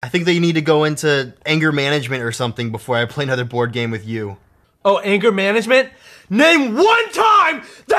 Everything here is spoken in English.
I think that you need to go into anger management or something before I play another board game with you. Oh, anger management? Name one time that